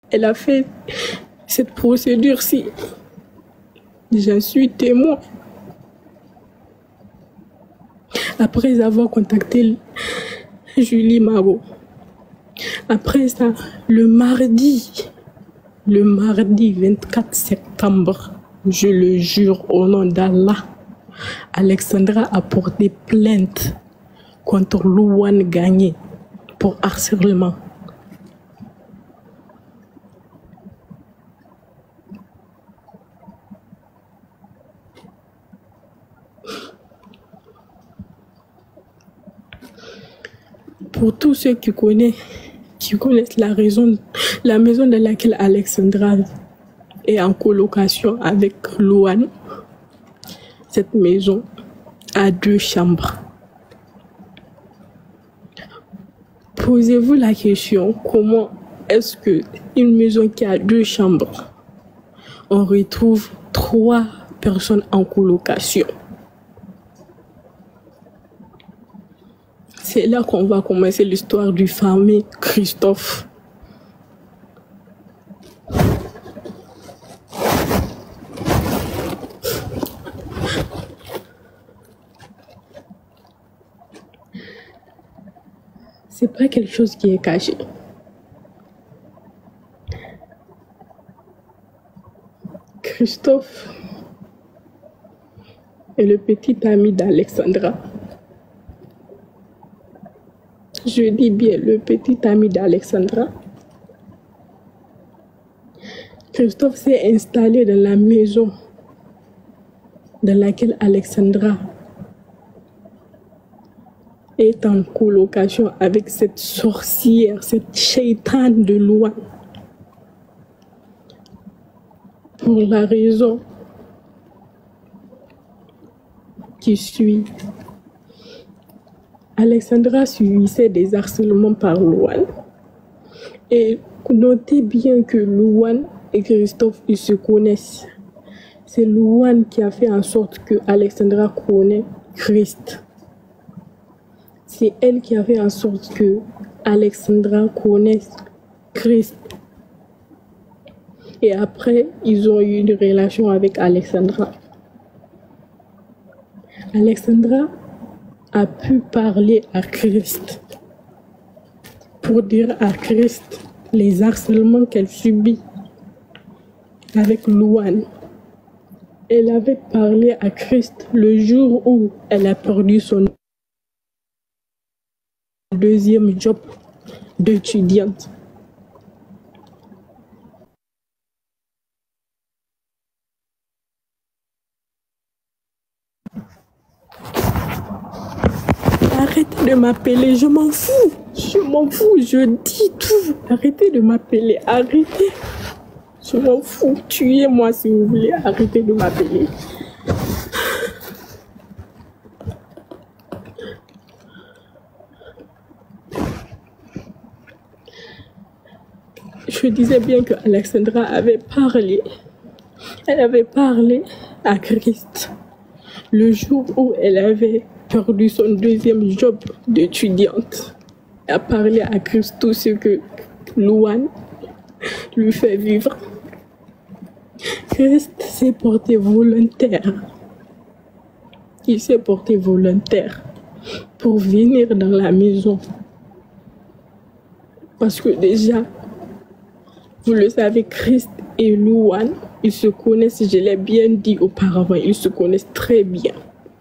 elle a fait cette procédure-ci. J'en suis témoin. Après avoir contacté Julie Maro, après ça, le mardi 24 septembre, je le jure au nom d'Allah, Alexandra a porté plainte contre Louane Gagné pour harcèlement. Pour tous ceux qui connaissent la maison dans laquelle Alexandra est en colocation avec Louane, cette maison a 2 chambres. Posez-vous la question, comment est-ce qu'une maison qui a 2 chambres, on retrouve 3 personnes en colocation? C'est là qu'on va commencer l'histoire du fameux Christophe. C'est pas quelque chose qui est caché. Christophe est le petit ami d'Alexandra. Je dis bien le petit ami d'Alexandra. Christophe s'est installé dans la maison dans laquelle Alexandra est en colocation avec cette sorcière, cette shaytane de Louane. Pour la raison qui suit. Alexandra subissait des harcèlements par Louane. Et notez bien que Louane et Christophe, ils se connaissent. C'est Louane qui a fait en sorte que Alexandra connaît Christ. C'est elle qui a fait en sorte que Alexandra connaisse Christ. Et après, ils ont eu une relation avec Alexandra. Alexandra a pu parler à Christ pour dire à Christ les harcèlements qu'elle subit avec Louane. Elle avait parlé à Christ le jour où elle a perdu son 2e job d'étudiante. Arrêtez de m'appeler, je m'en fous, je dis tout. Arrêtez de m'appeler, arrêtez. Je m'en fous, tuez-moi si vous voulez, arrêtez de m'appeler. Je disais bien que Alexandra avait parlé. Elle avait parlé à Christ le jour où elle avait perdu son 2e job d'étudiante. Elle a parlé à Christ tout ce que Louane lui fait vivre. Christ s'est porté volontaire. Il s'est porté volontaire pour venir dans la maison. Parce que déjà, vous le savez, Christ et Louane, ils se connaissent, je l'ai bien dit auparavant, ils se connaissent très bien.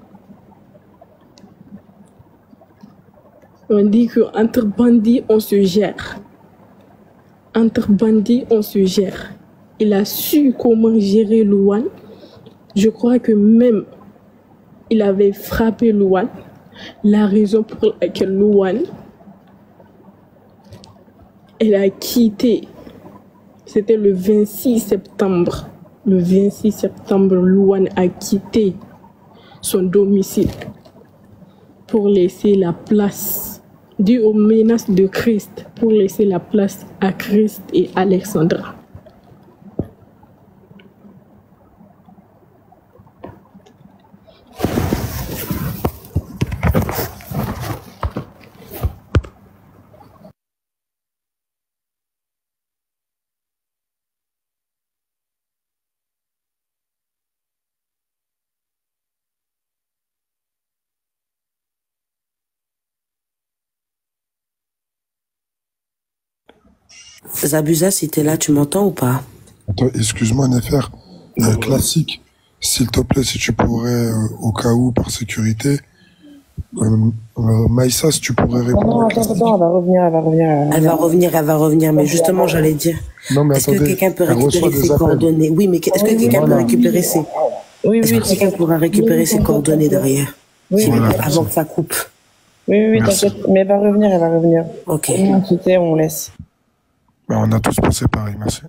On dit qu'entre bandits, on se gère. Entre bandits, on se gère. Il a su comment gérer Louane. Je crois que même il avait frappé Louane. La raison pour laquelle Louane, elle a quitté. C'était le 26 septembre. Le 26 septembre, Louane a quitté son domicile pour laisser la place, dû aux menaces de Christ, pour laisser la place à Christ et Alexandra. Zabuza, si t'es là, tu m'entends ou pas? Attends, excuse-moi, Nefer. Classique. S'il te plaît, si tu pourrais, au cas où, par sécurité, Maïssa, si tu pourrais répondre. Non, attends, elle va revenir, Elle va revenir, mais justement, j'allais dire, Non, mais est-ce que attendez, quelqu'un peut elle reçoit récupérer ses des appels. coordonnées? Oui, mais est-ce que quelqu'un peut Voilà. récupérer ses... Oui, Est-ce oui, que quelqu'un pourra récupérer ses coordonnées derrière? Oui, Voilà, Avant que ça coupe. oui, Merci. t'inquiète. Mais elle va revenir. Ok. On laisse. Ben, on a tous pensé pareil, merci.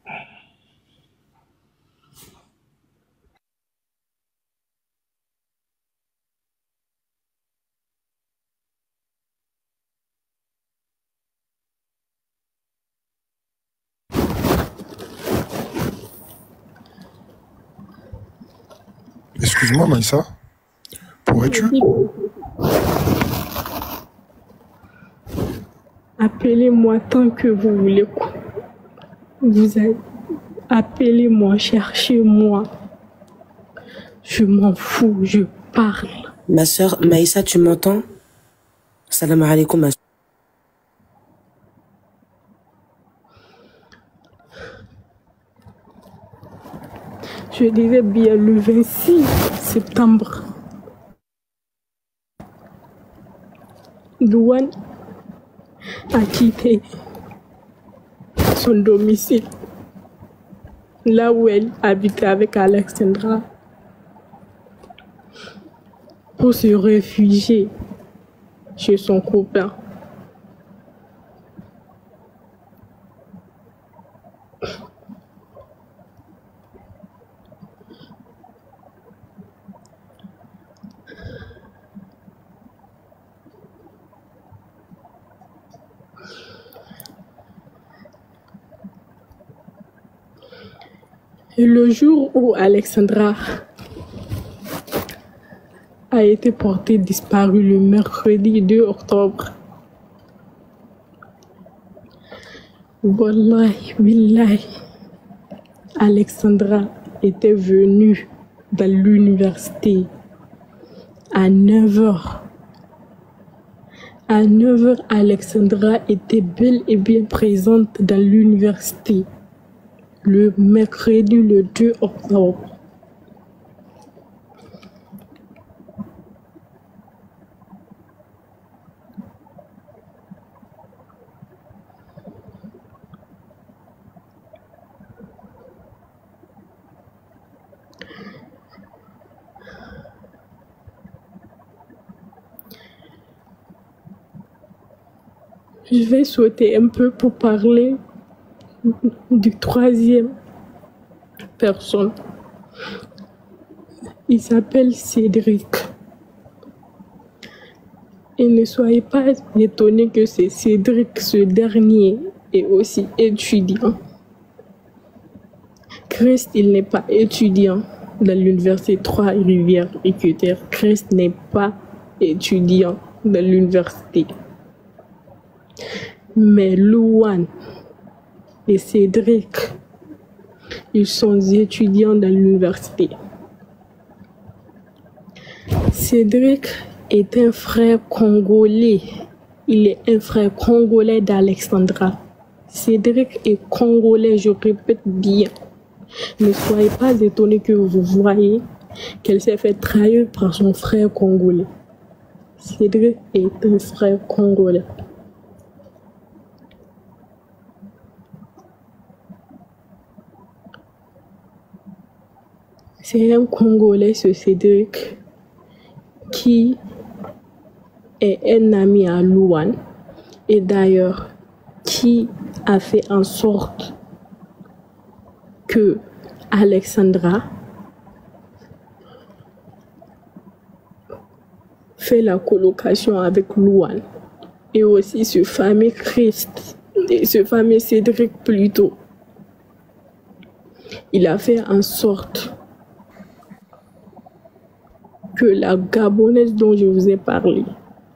Excuse-moi, Maïssa. Pourrais-tu? Appelez-moi tant que vous voulez. Appelez-moi, cherchez-moi. Je m'en fous, je parle. Ma sœur, Maïssa, tu m'entends? Salam alaikum, ma sœur. Je disais bien le 26 septembre. Louane a quitté son domicile, là où elle habitait avec Alexandra, pour se réfugier chez son copain. Et le jour où Alexandra a été portée disparue, le mercredi 2 octobre, wallahi, billahi, Alexandra était venue dans l'université à 9h. À 9h, Alexandra était bel et bien présente dans l'université le mercredi, le 2 octobre. Je vais sauter un peu pour parler du troisième personne. Il s'appelle Cédric. Et ne soyez pas étonnés que c'est Cédric, ce dernier, est aussi étudiant. Christ, il n'est pas étudiant dans l'université Trois-Rivières EQTR. Christ n'est pas étudiant dans l'université. Mais Louane et Cédric, ils sont étudiants dans l'université. Cédric est un frère congolais. Il est un frère congolais d'Alexandra. Cédric est congolais, je répète bien. Ne soyez pas étonnés que vous voyez qu'elle s'est fait trahir par son frère congolais. Cédric est un frère congolais. C'est un Congolais, ce Cédric, qui est un ami à Louane et d'ailleurs qui a fait en sorte que Alexandra fait la colocation avec Louane et aussi ce fameux Christ et ce fameux Cédric plutôt. Il a fait en sorte que la Gabonaise dont je vous ai parlé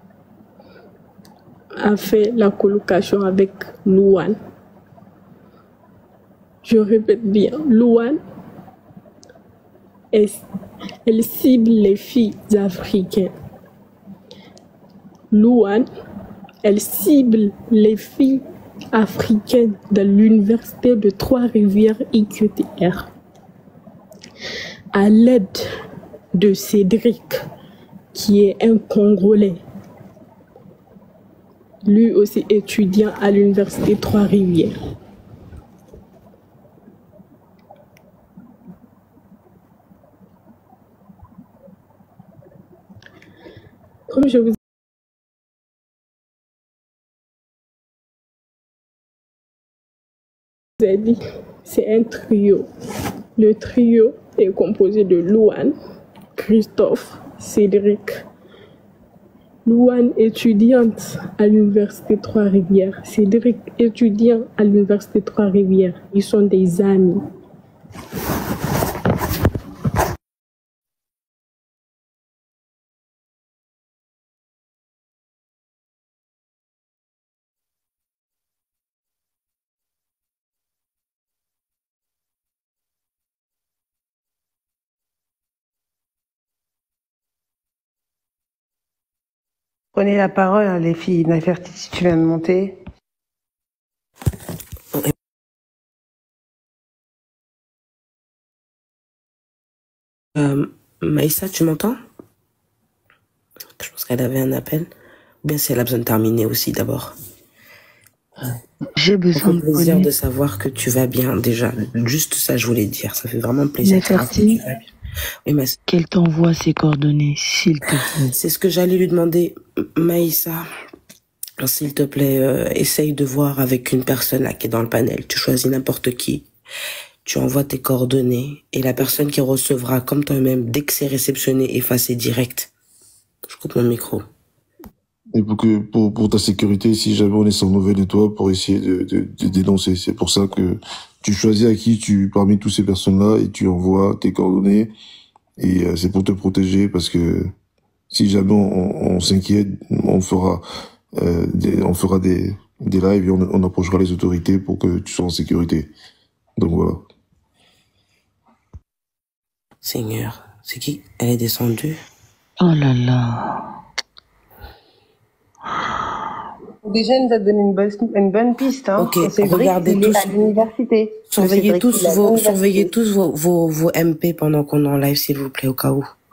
a fait la colocation avec Louane. Je répète bien, Louane, elle cible les filles africaines. Louane, elle cible les filles africaine de l'université de Trois-Rivières IQTR à l'aide de Cédric, qui est un Congolais, lui aussi étudiant à l'université Trois-Rivières. Comme je vous ai dit, c'est un trio. Le trio est composé de Louane, Christophe, Cédric. Louane, étudiante à l'université Trois-Rivières. Cédric, étudiant à l'université Trois-Rivières. Ils sont des amis. Prenez la parole, hein, les filles. Nefertiti, tu viens de monter. Maïssa, tu m'entends? Je pense qu'elle avait un appel. Ou bien si elle a besoin de terminer aussi d'abord. J'ai besoin de plaisir de savoir que tu vas bien déjà. Juste ça, je voulais dire. Ça fait vraiment plaisir. Nefertiti, oui, qu'elle t'envoie ses coordonnées, s'il te plaît. C'est ce que j'allais lui demander, Maïssa. S'il te plaît, essaye de voir avec une personne là qui est dans le panel. Tu choisis n'importe qui. Tu envoies tes coordonnées et la personne qui recevra comme toi-même, dès que c'est réceptionné, effacé direct. Je coupe mon micro. Et pour ta sécurité, si jamais on est sans nouvelles de toi, pour essayer de dénoncer. C'est pour ça que tu choisis à qui parmi toutes ces personnes-là, et tu envoies tes coordonnées, et c'est pour te protéger, parce que si jamais on s'inquiète, on fera des lives et on approchera les autorités pour que tu sois en sécurité. Donc voilà. Seigneur, c'est qui? Elle est descendue? Oh là là. Déjà, elle nous a donné une bonne piste. Hein. Ok, regardez tous. À l'université. Surveillez tous vos MP pendant qu'on est en live, s'il vous plaît, au cas où.